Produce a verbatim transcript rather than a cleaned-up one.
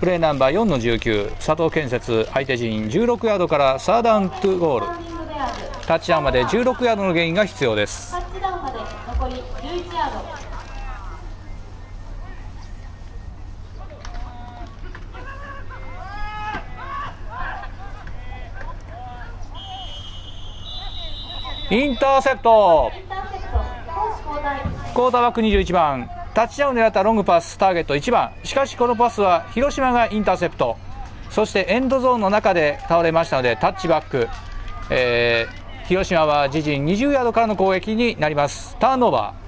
プレーナンバーよんのじゅうきゅう佐藤建設、相手陣じゅうろくヤードからサーダウントゥゴール、タッチダウンまでじゅうろくヤードのゲインが必要です。 タッチダウンまで残りじゅういちヤード。 インターセプト、クォーターバックにじゅういちばん、タッチダウンを狙ったロングパス、ターゲットいちばん、しかしこのパスは広島がインターセプト、そしてエンドゾーンの中で倒れましたのでタッチバック、えー、広島は自陣にじゅうヤードからの攻撃になります。ターンオーバー。